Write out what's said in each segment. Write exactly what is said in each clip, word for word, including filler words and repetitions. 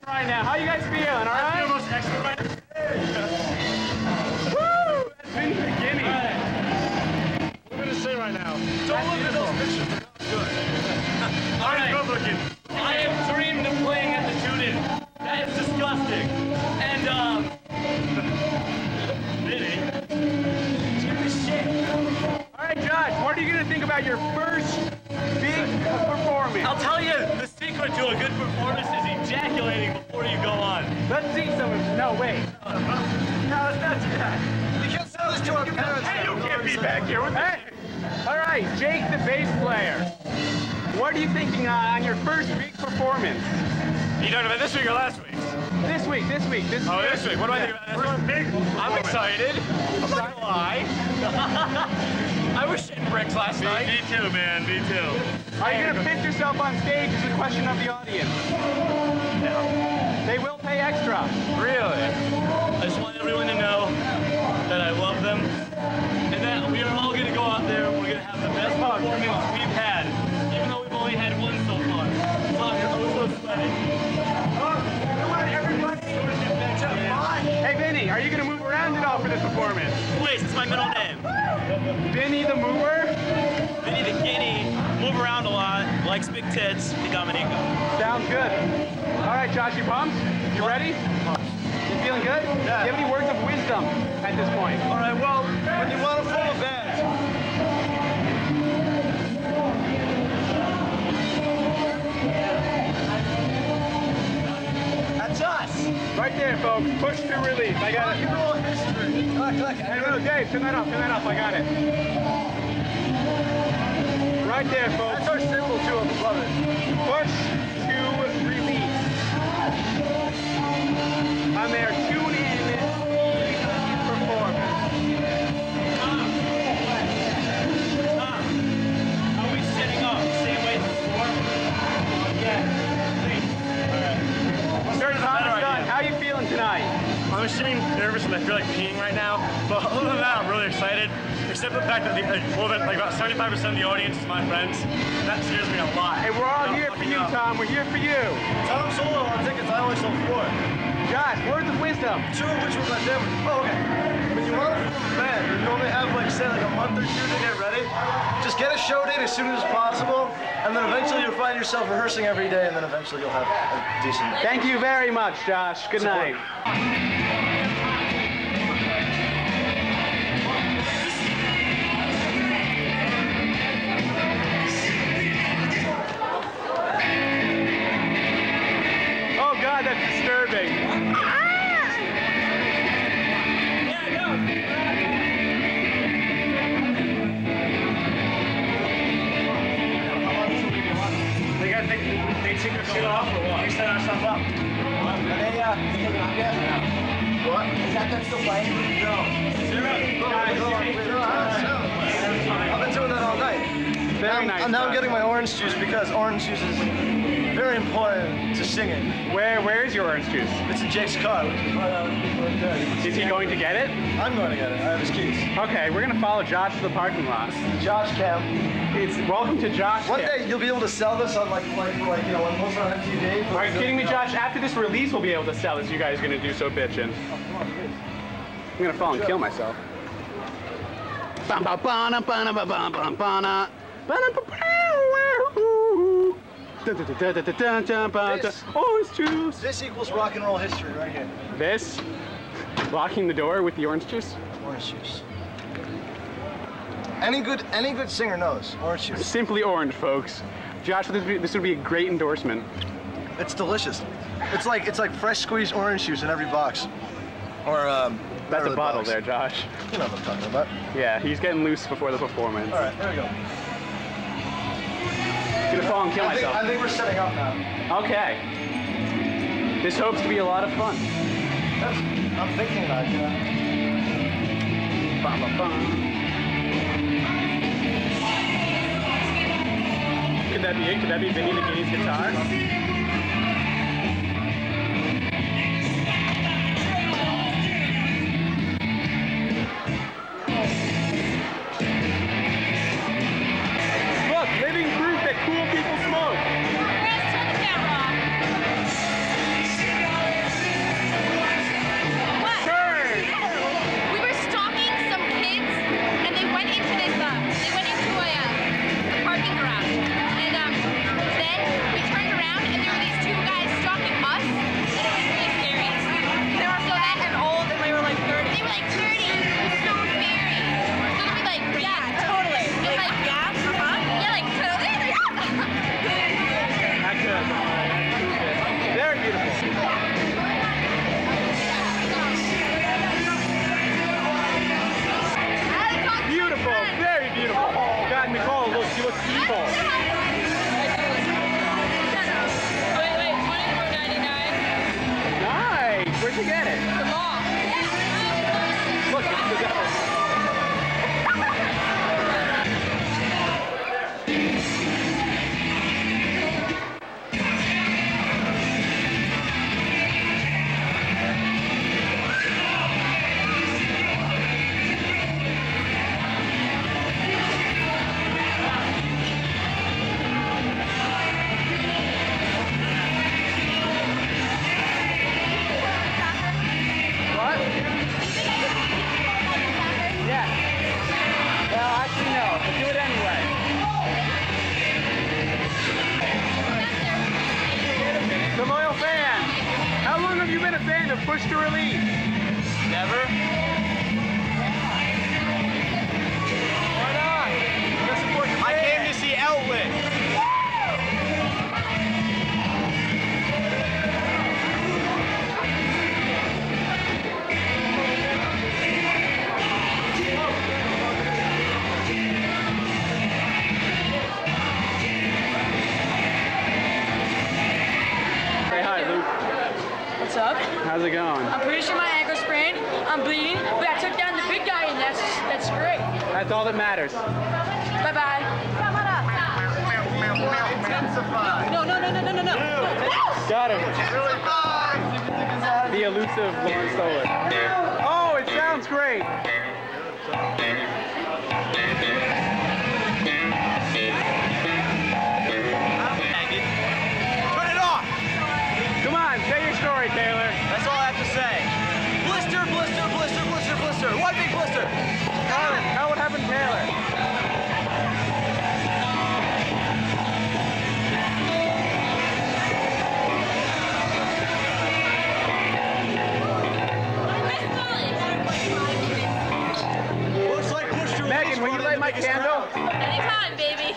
right now. How you guys feeling, all right? I feel most extra right now. Woo! That's been the beginning. Right. What am I going to say right now? Don't look at those pictures. Good. All right. Good looking. I have dreamed of playing at the Tune-In. That is disgusting. And, um... Vinny. Give me shit. All right, Josh, what are you going to think about your first big performance? I'll tell you, the secret to a good performance is ejaculating before you go on. Let's see some of No, wait. No, it's not that. You can't sell this to our parents. Hey, you can't be back here with me. All right, Jake, the bass player. What are you thinking uh, on your first big performance? Are you talking about this week or last week? This week, this week, this Oh, week. this week. What do I think about this week? I'm excited. I'm not gonna lie. I was shitting bricks last me, night. Me too, man. Me too. Are you gonna pitch yourself on stage as a question of the audience? No. They will pay extra. Really? I just want everyone to know that I love them and that we are all gonna go out there and we're gonna have the best performance we've had, even though we've only had one so far. Wow, you're so sweaty. Hey, Vinny, are you going to move around at all for this performance? Please, it's my middle name. Vinny the Mover? Vinny the Guinea, move around a lot, likes big tits, the Dominico. Sounds good. All right, Josh, you pumped? You ready? You feeling good? Yeah. Do you have any words of wisdom at this point? All right, well, when you want to form a band, that's us. Right there, folks. Push to release. I got it. Rock and roll history. Click, click. Hey, no, Dave, turn that up. Turn that up. I got it. Right there, folks. That's our symbol, too. I love it. Push to release. On their Tune-In performance. Tom, Tom, are we setting up the same way as before? Yeah. Sir Thomas Dunn, how are you feeling tonight? I'm extremely nervous and I feel like peeing right now, but other than that, I'm really excited. Except for the fact that the, like, more than, like about seventy-five percent of the audience is my friends. That scares me a lot. Hey, we're all No, here for you, up. Tom. We're here for you. Tom Solo on tickets, I only sold four. Josh, words of wisdom. Two of which were my family. Oh, okay. When you want to form a band, you only have, like, say, like a month or two to get ready. Just get a show date as soon as possible, and then eventually you'll find yourself rehearsing every day, and then eventually you'll have a decent... Thank you very much, Josh. Good Support. night. Oh God, that's disturbing. They got they, they take their shit off or what? We set our stuff up. What? Are they uh taking off yet? No. What? Is that them still playing? No. I've been doing that all night. Very I'm, nice. I'm now Josh. getting my orange juice because orange juice is very important to singing. Where Where is your orange juice? It's in Jake's car. Which is right out there. Is he going to get it? I'm going to get it. I have his keys. Okay, we're gonna follow Josh to the parking lot. Josh Cam. It's welcome to Josh. One Camp. day you'll be able to sell this on like like like you know when most on M T V. Are you kidding me, Josh? After this release, we'll be able to sell this. You guys are gonna do so bitchin'. Oh, come on, please. I'm gonna fall and kill myself. This, Orange juice. this equals rock and roll history right here. This, locking the door with the orange juice. Orange juice. Any good any good singer knows orange juice. Simply orange, folks. Josh, this would be, this would be a great endorsement. It's delicious. It's like it's like fresh squeezed orange juice in every box. Or um. That's whatever a the bottle box. there, Josh. You know what I'm talking about. Yeah, he's getting loose before the performance. All right, there we go. Gonna fall and kill I think, myself. I think we're setting up now. Okay. This hopes to be a lot of fun. That's, I'm thinking about it. Yeah. Bum, bum, bum. Could that be it? Could that be Vinny the Guinea's guitar? Look, living proof that cool people smoke. Turn the camera off. you been a fan of Push to Release? Never? Why not? Let's support your I band. came to see Outlet. Say hi, Luke. What's up? How's it going? I'm pretty sure my ankle sprained. I'm bleeding, but I took down the big guy, and that's that's great. That's all that matters. Bye bye. Intensify. No, no, no, no, no, no, no. Got him. The elusive Lawrence Solar. Oh, it sounds great. Turn it off! Come on, say your story, Taylor. That's all I have to say. Blister, blister, blister, blister, blister. One big blister. Tell us, tell what happened to Taylor. Looks like push to Megan, will you light my candle? Anytime, baby.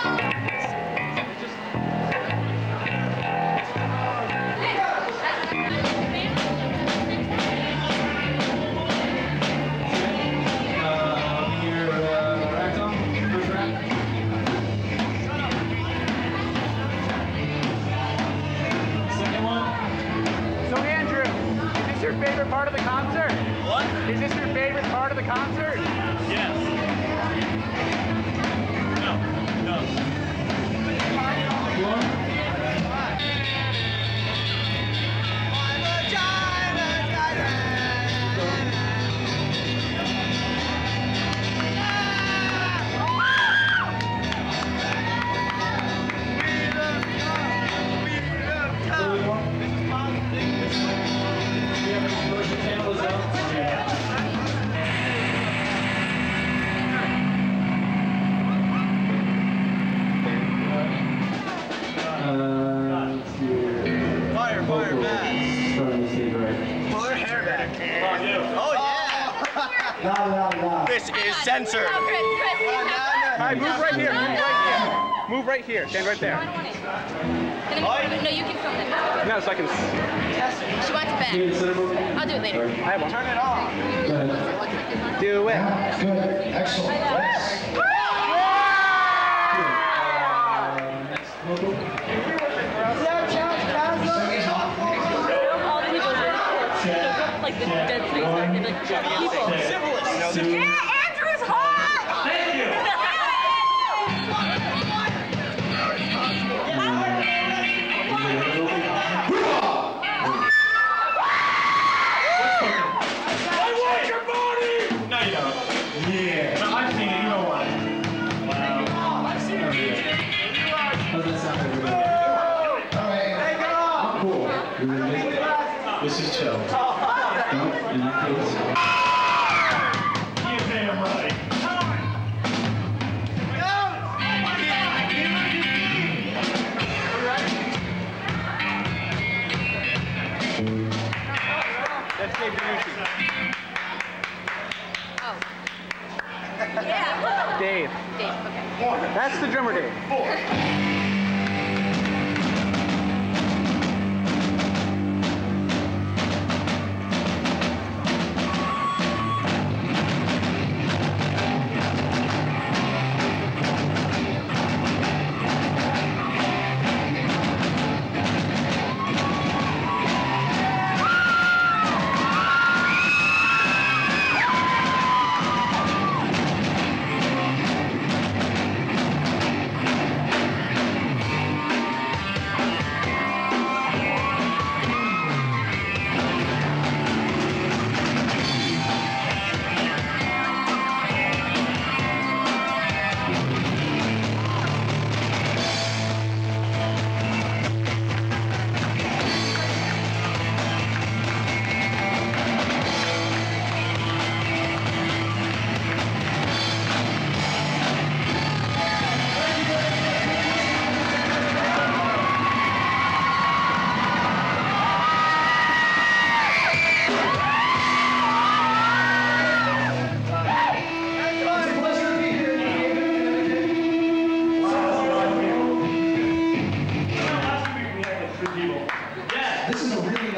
So Andrew, is this your favorite part of the concert? What? Is this your favorite part of the concert? Yes. No, no. Fire, fire, back. Pull her hair back. Oh, yeah. This is censored. Oh, Chris, Chris, you have All right, move right here, move right here. Move right here, stand right there. Can I- No, you can film it. No, so I can... She wants it back. I'll do it later. I have one. Turn it on. Do it. Good, excellent. Like the dead things, like people. Syphilis. Yeah, Andrew's hot! Thank you. I want your body! No, you don't. Yeah. No, I've seen it. You don't want it. Wow. I've seen it. How does that sound, everybody? All right. Take it off. I'm cool. This is chill. No, in that case. You damn right. That's Dave Belushi. Oh. Yeah. Dave. Dave, okay. That's the drummer, Dave.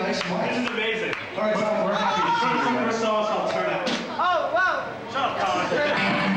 nice mic. This is amazing. All right, Tom, we're happy to see you. First song called Turn Out. Oh, wow. Shut up, Colin.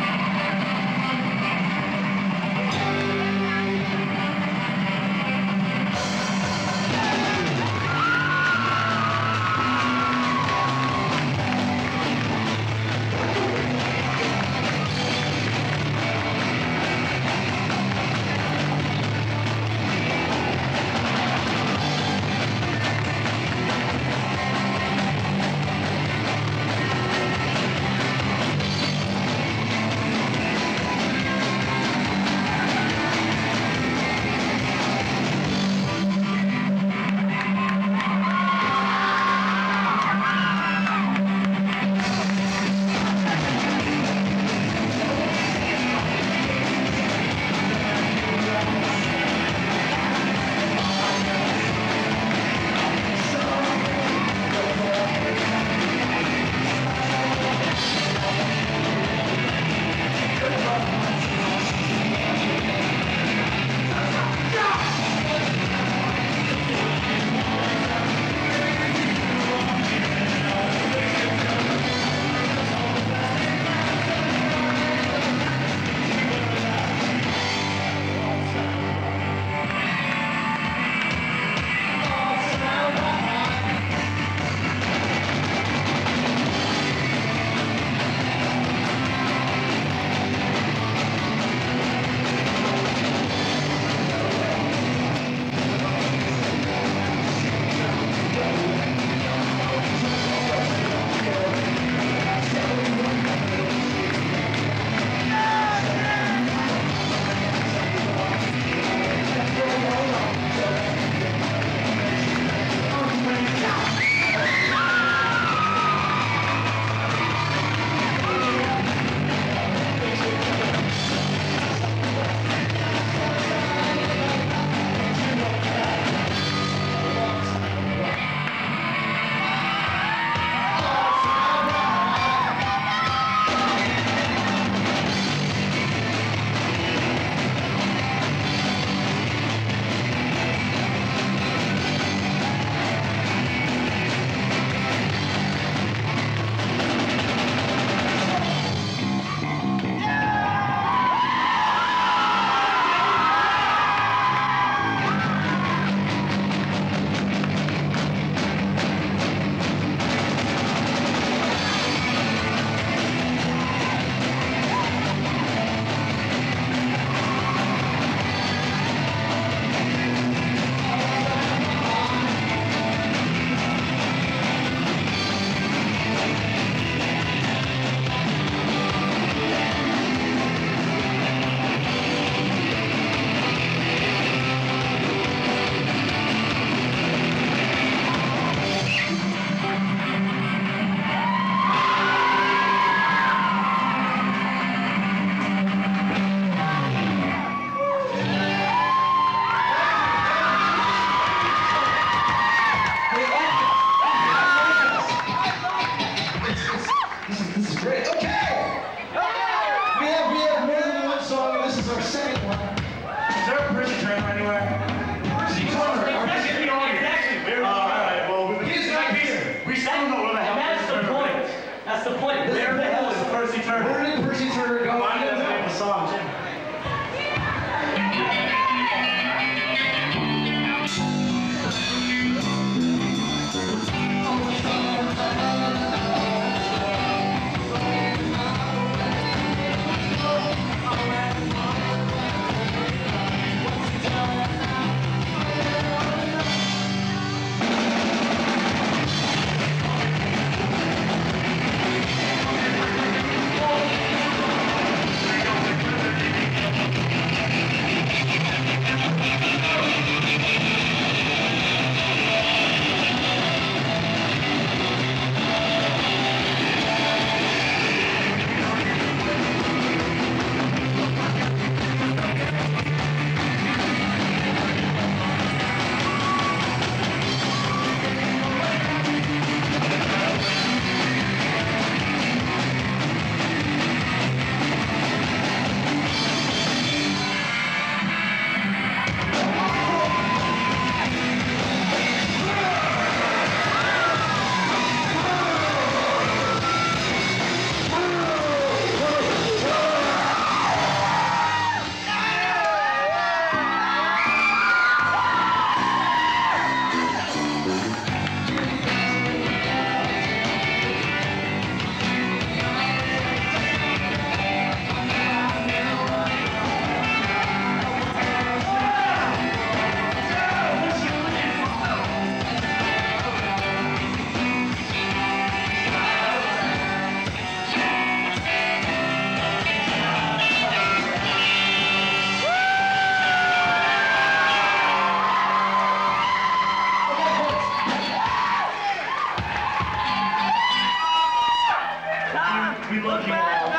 looking girl.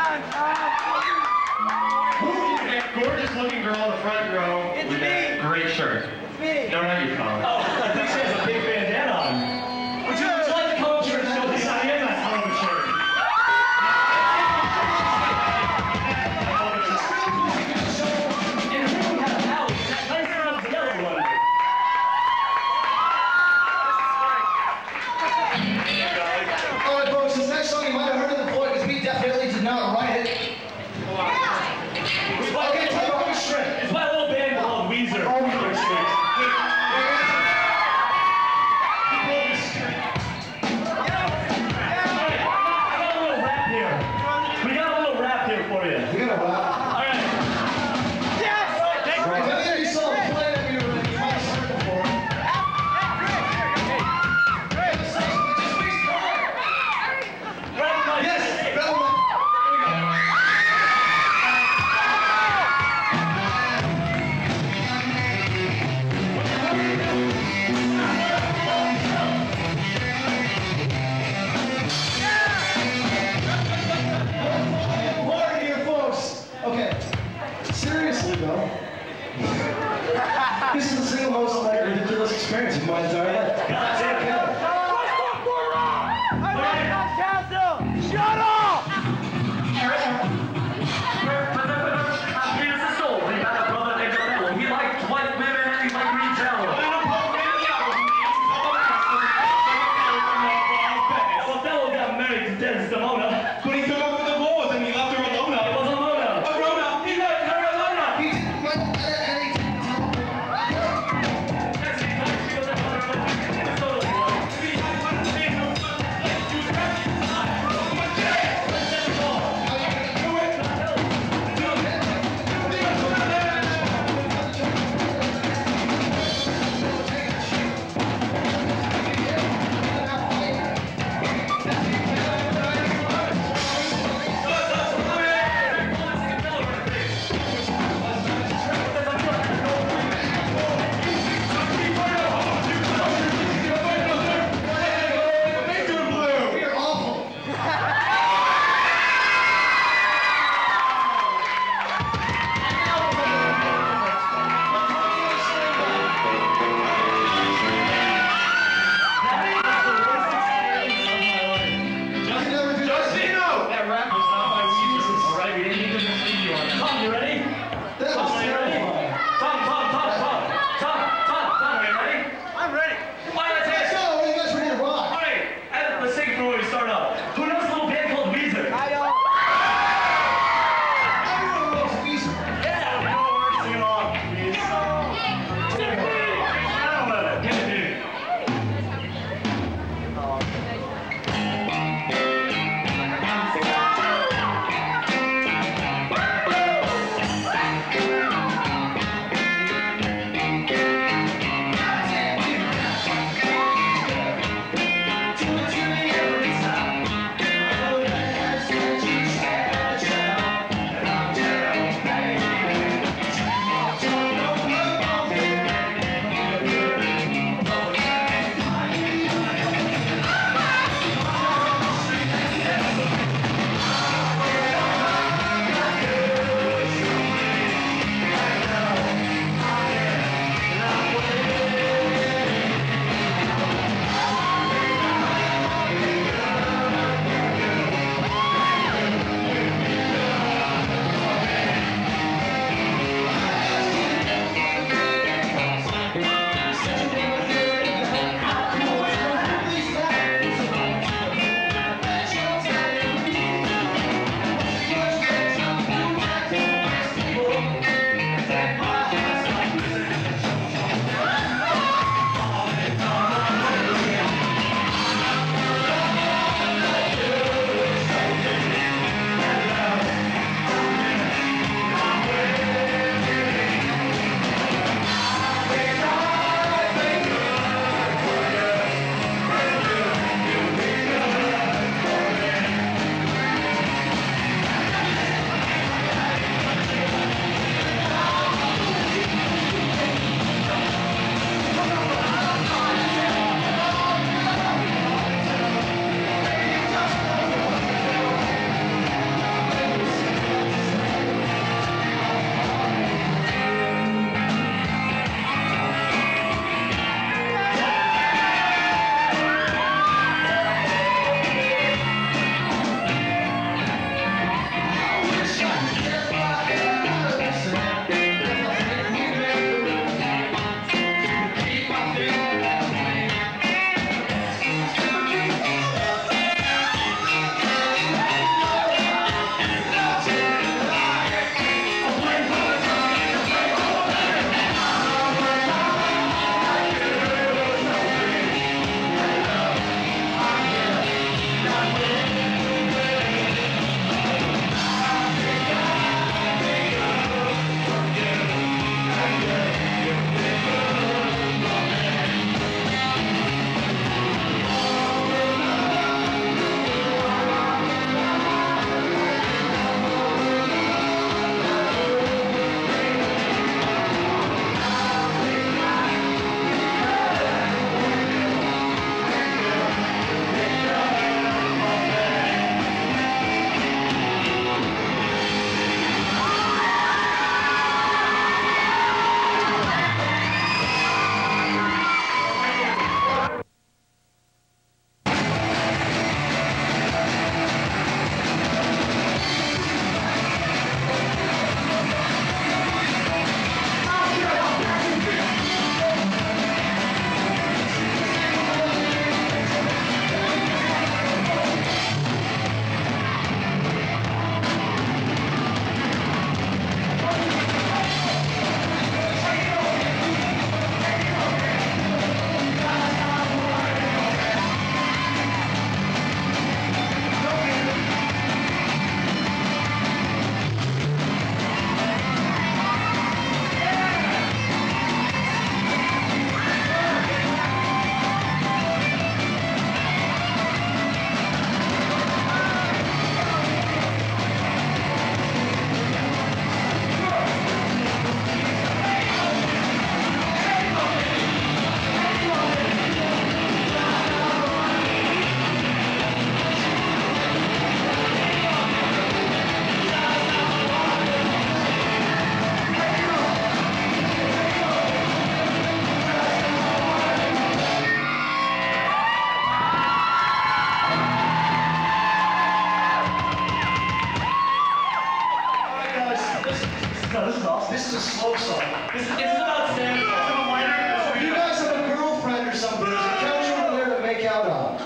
Who is that gorgeous looking girl in the front row It's with me. that great shirt? It's me. No, not you, Colin. Oh, I think she has a big bandana on. Would you, would you like to come up here and show this? I am that hell of a shirt. And here we have Allie, that nice little yellow one. All right, folks, this next song you might have heard it before because we definitely did not.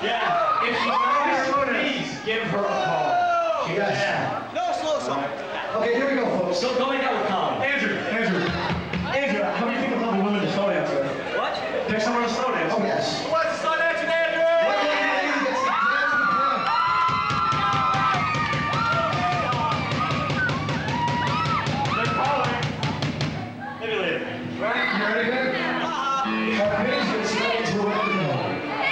Yeah. If she's not here, please give her a call. She does. Yeah. No, slow song. Okay, here we go, folks. So go hang out with Thom. Andrew, Andrew, Andrew, how many people love a woman to slow dance with? What? Pick someone to slow dance. Oh, yes. What's the slow dance with Andrew? They're calling. Maybe later. Right, you ready, man? Our page gets ready to let you know.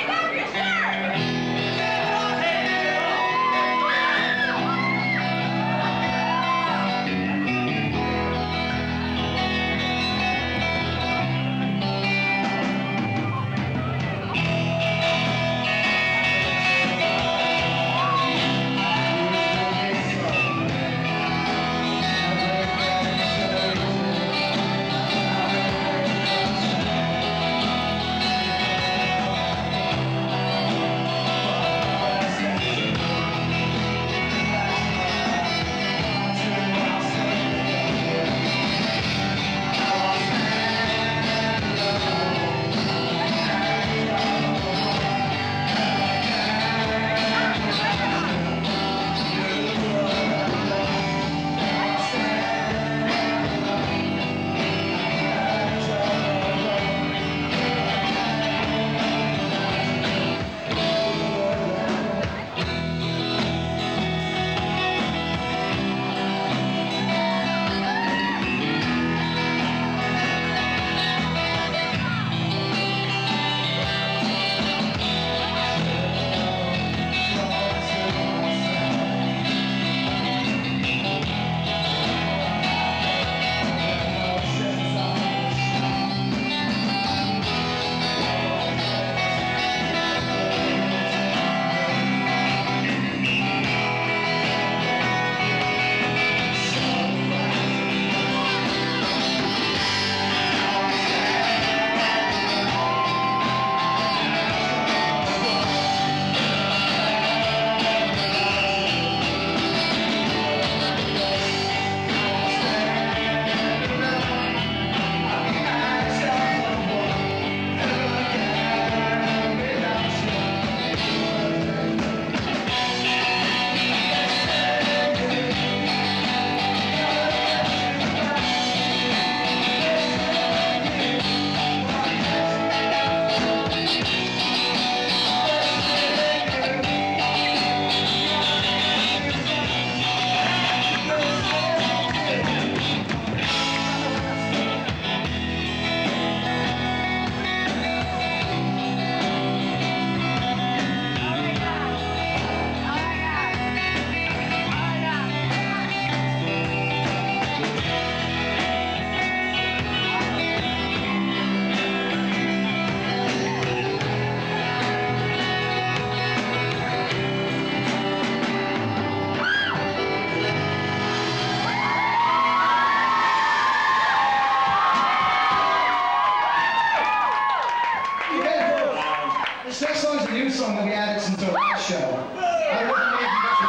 Song that we added since our last show. I really made you guys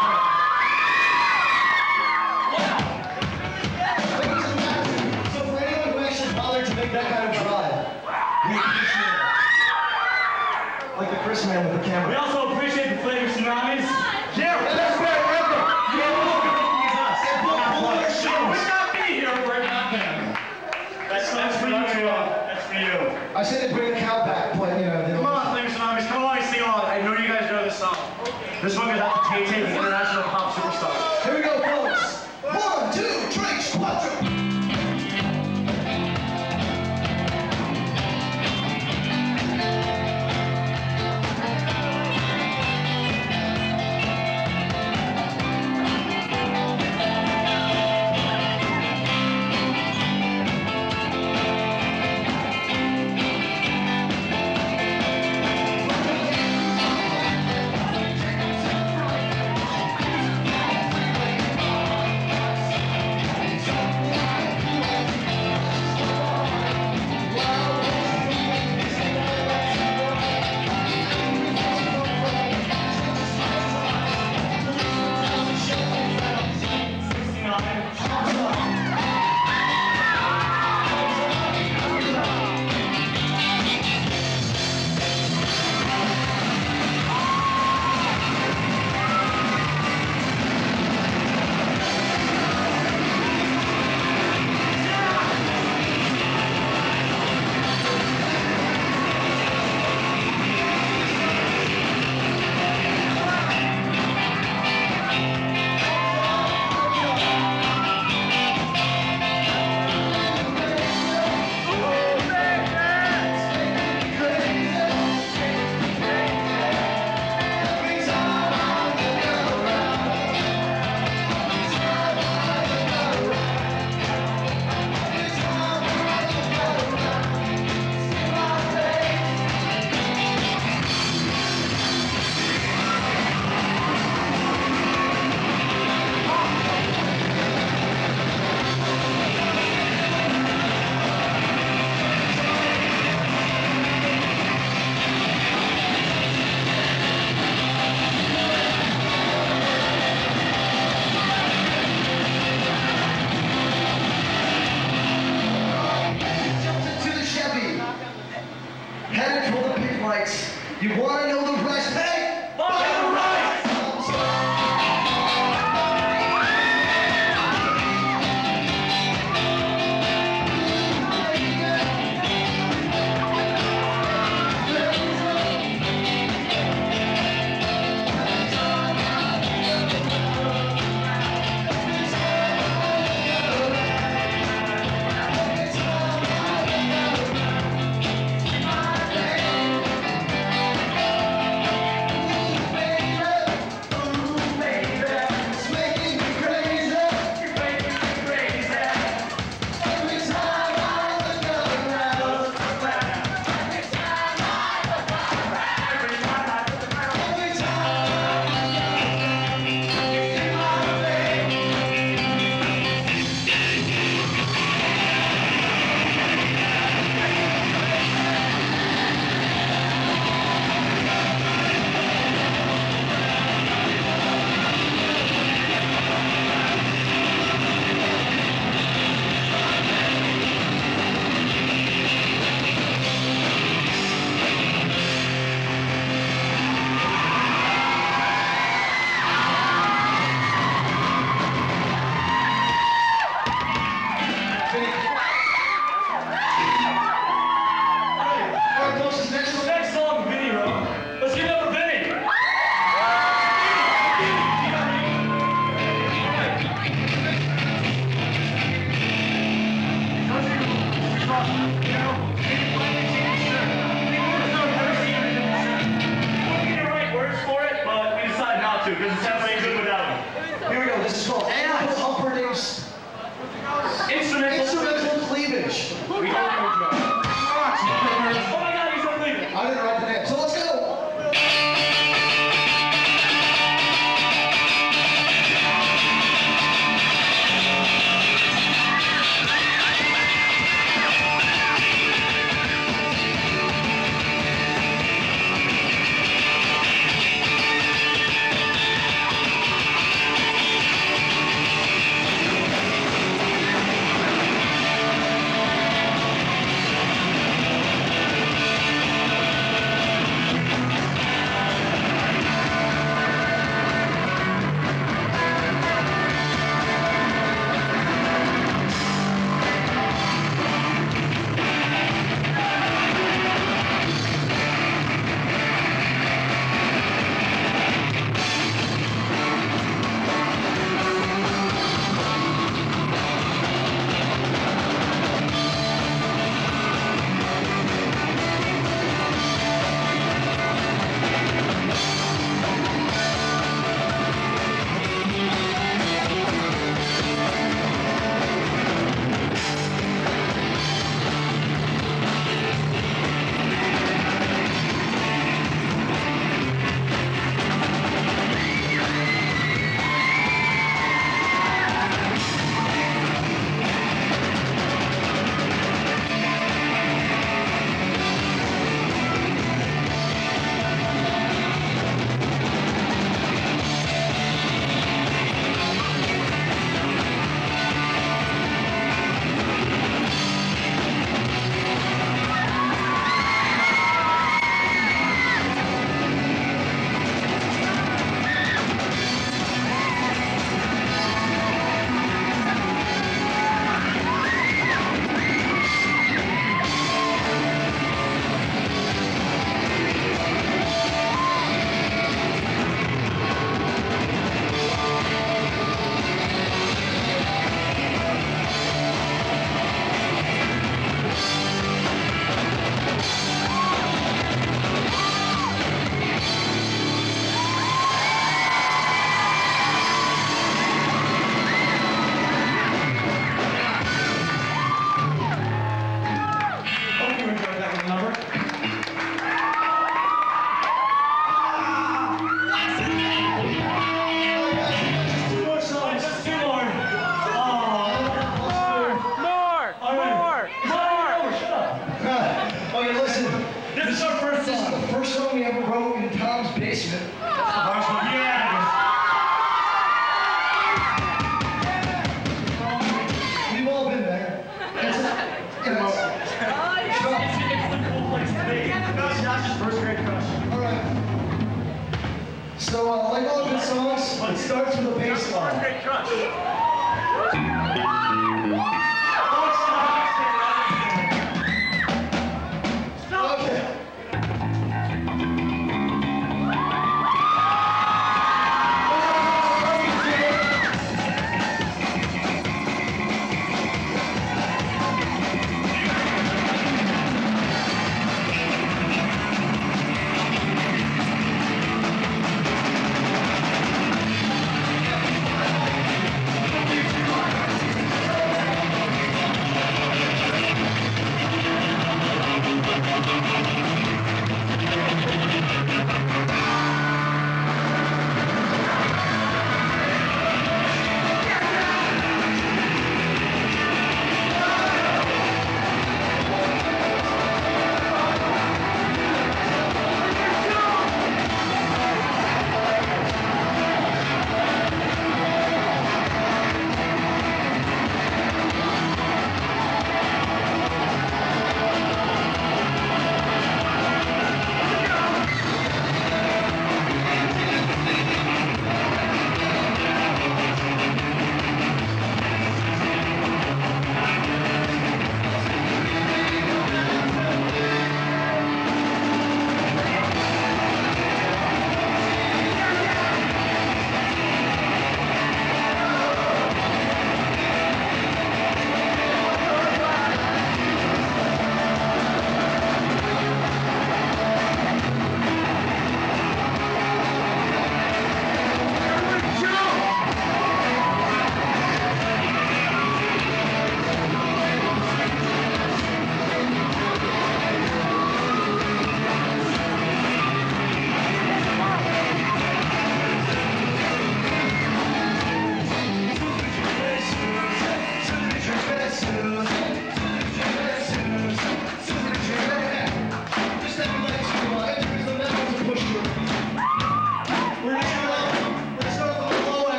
wow. So for anyone who actually bothered to make that kind of drive, we appreciate it. Like the Chris man with the camera. We also appreciate the Flaming Tsunamis. Yeah, that's right, welcome. Yeah, welcome. Show would not be here were it not them. That's, that's for you. That's for you. I said to bring the cow back, but you know. Come on, Flaming Tsunamis, come on, sing along. I know you guys know this song. This one goes out to Tay Tay, the international pop superstar. Here we go, folks. One, two, three, cuatro. basement. We've all been there. It's, you know, First grade crush. all right. So, uh, like all good songs, it starts with a bass line. Great crush. Okay.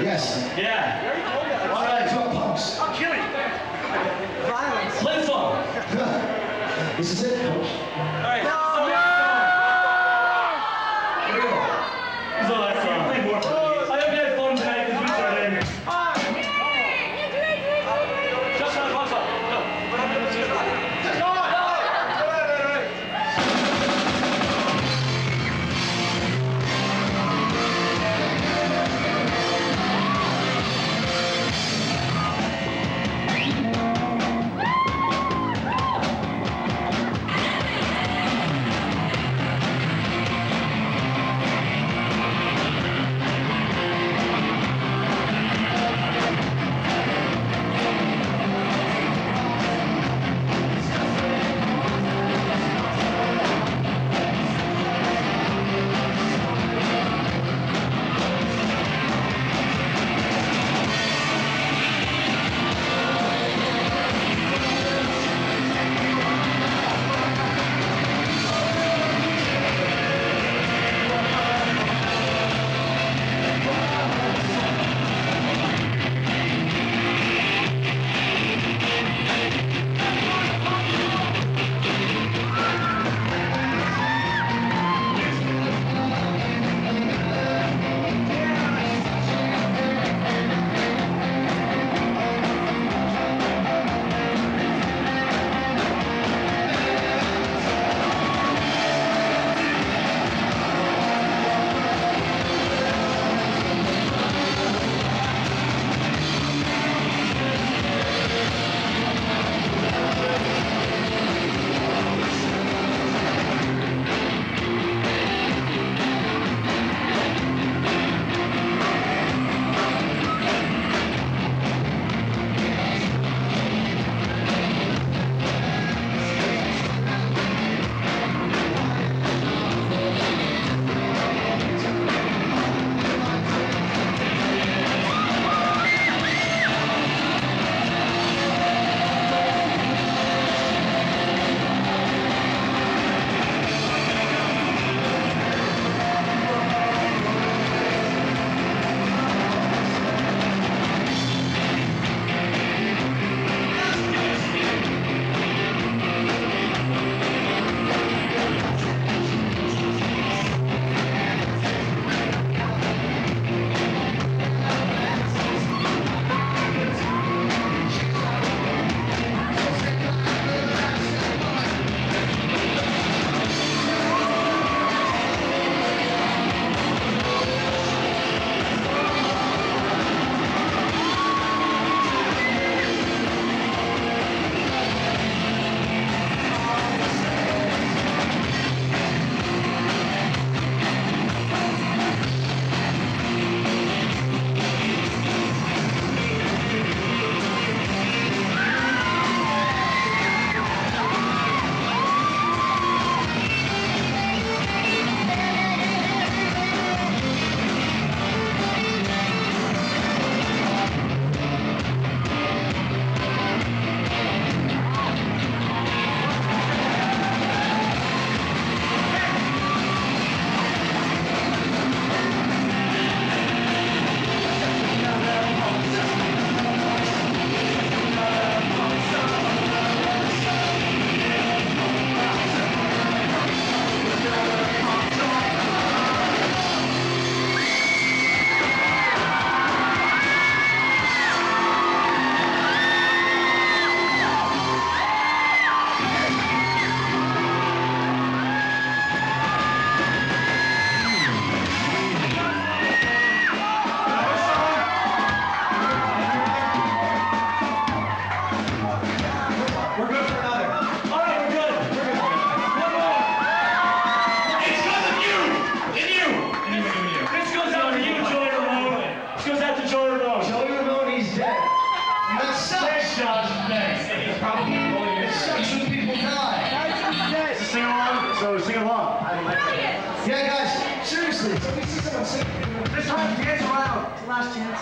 Yes. Yeah. All right, two punks. I'm killing. Violence. Play the song. This is it, coach. All right. No. Here we go. This is the last song. Play more. I hope you had fun tonight because we started. Just on one song. Go. So sing along. Yeah, guys, seriously. This time, dance around. It's the last chance.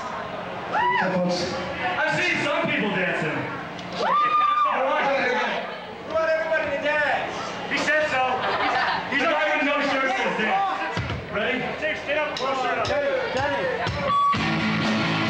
I've seen some people dancing. I want everybody to dance. He said so. He's a guy with no shirt says dance. Ready? Stand up, closer up. Danny.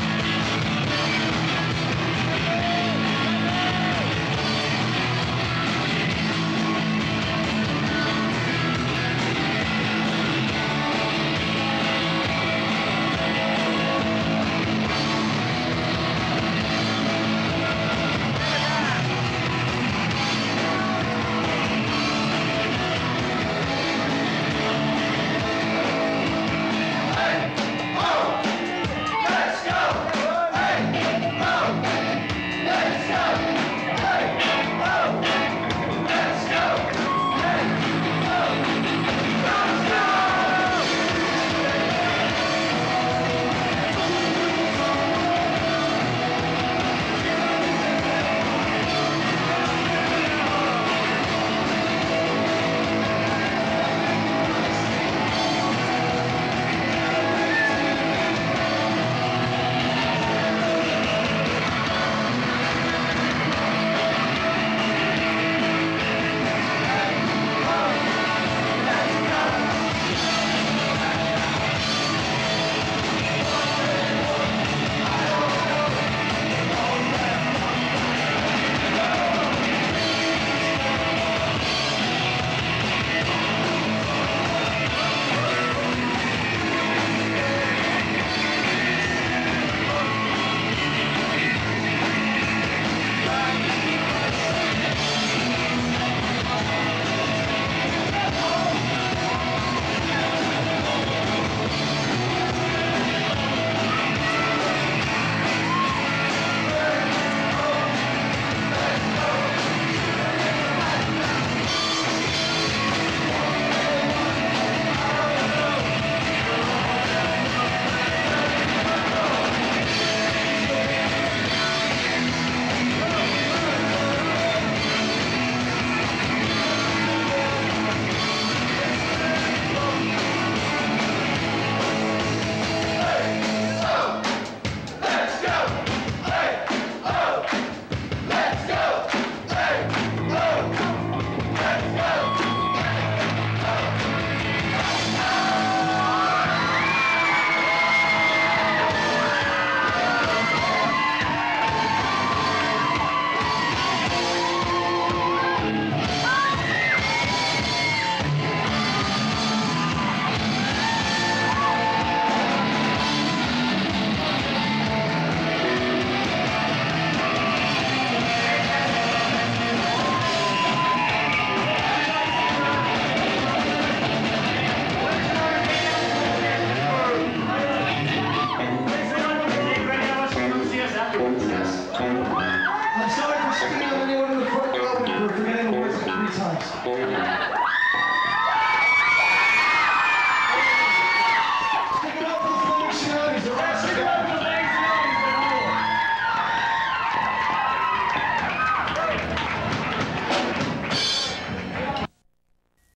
Holy